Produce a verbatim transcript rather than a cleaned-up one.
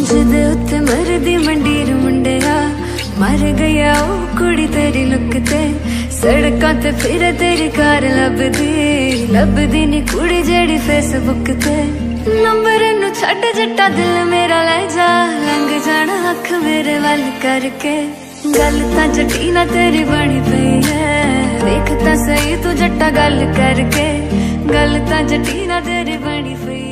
ਜਿਹਦੇ ਉੱਤੇ ਮਰਦੀ ਮੰਡੀਰ ਮੁੰਡਿਆ ਮਰ ਗਿਆ ਉਹ ਕੁੜੀ ਤੇਰੀ ਲੁੱਕ ਤੇ ਸੜਕਾਂ ਤੇ ਫਿਰ ਤੇਰੀ ਕਾਰ ਲੱਭਦੀ ਲੱਭਦੀ ਨੀ ਕੁੜੀ ਜਿਹੜੀ ਫੇਸਬੁੱਕ ਤੇ ਨੰਬਰ ਨੂੰ ਛੱਡ ਜੱਟਾ ਦਿਲ ਮੇਰਾ ਲੈ ਜਾ ਲੰਘ ਜਾਣਾ ਅੱਖ ਮੇਰੇ ਵੱਲ ਕਰਕੇ ਗੱਲ ਤਾਂ ਜੱਟੀ ਨਾ ਤੇਰੀ ਬਣੀ ਪਈ ਹੈ ਵੇਖ ਤਾਂ ਸਹੀ ਤੂੰ ਜੱਟਾ ਗੱਲ ਕਰਕੇ ਗੱਲ ਤਾਂ ਜੱਟੀ ਨਾ ਤੇਰੀ ਬਣੀ ਪਈ